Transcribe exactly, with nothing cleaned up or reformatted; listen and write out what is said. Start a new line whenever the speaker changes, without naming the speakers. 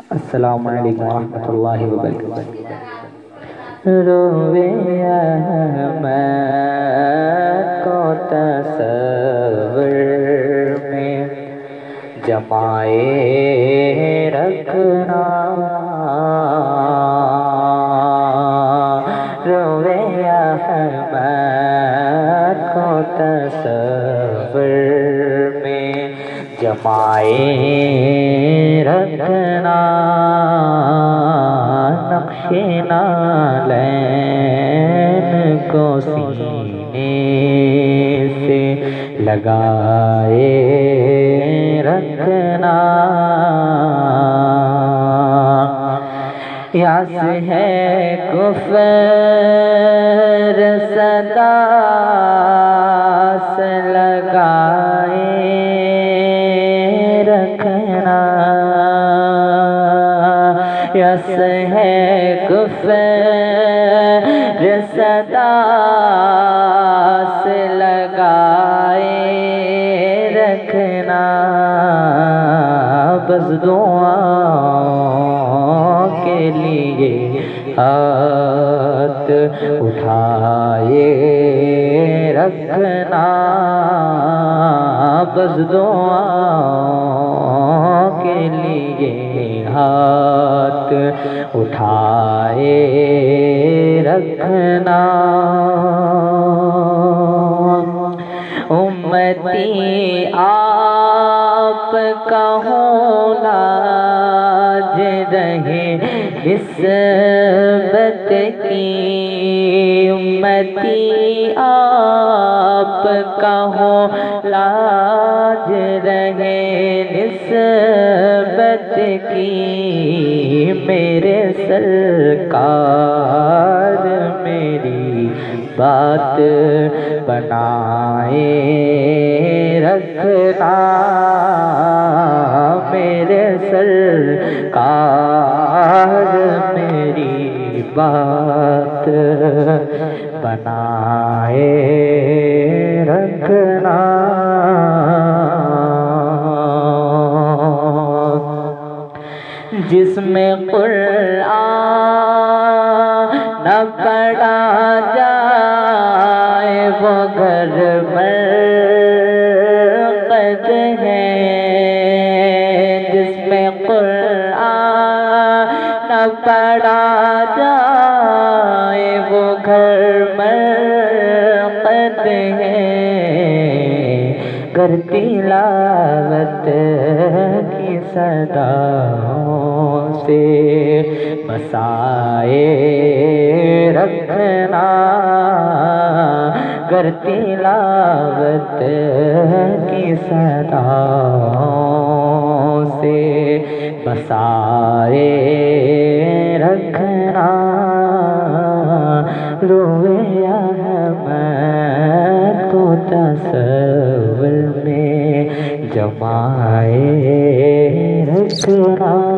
السلام علیکم ورحمۃ اللہ وبرکاتہ۔ روے احمد کو تصور میں جمائے رکھنا، روے احمد کو تصور میں جمائے رکھنا، نقش نالین کو سینے سے لگائے رکھنا، یاس ہے کفر صدا سے لگائے رکھنا، یاس ہے کفر صدا سے لگائے رکھنا، بس دعاؤں کے لیے ہاتھ اٹھائے رکھنا، بس دعاؤں کے لیے ہاتھ اٹھائے رکھنا، امتی آپ کا ہونا رہے نسبت کی، امتی آپ کا ہو لاج رہے نسبت کی، میرے سرکار میری بات بنائے رکھنا، میرے سرکار میری بات بنائے رکھنا، جس میں قرآن نہ پڑھا جائے وہ گھر مرقد ہے، جس میں قرآن نہ پڑھا جائے وہ گھر مرقد ہے، گر تلاوت کی صداؤں سے بسائے رکھنا، گر تلاوت کی صداؤں سے بسائے رکھنا، روے احمد کو تصور میں جمائے رکھنا۔